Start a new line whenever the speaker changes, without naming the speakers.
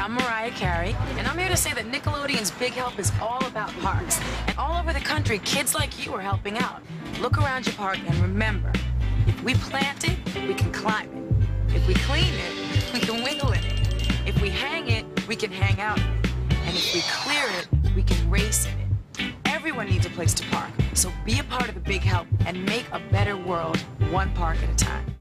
I'm Mariah Carey, and I'm here to say that Nickelodeon's Big Help is all about parks. And all over the country, kids like you are helping out. Look around your park and remember, if we plant it, we can climb it. If we clean it, we can wiggle in it. If we hang it, we can hang out in it. And if we clear it, we can race in it. Everyone needs a place to park, so be a part of the Big Help and make a better world, one park at a time.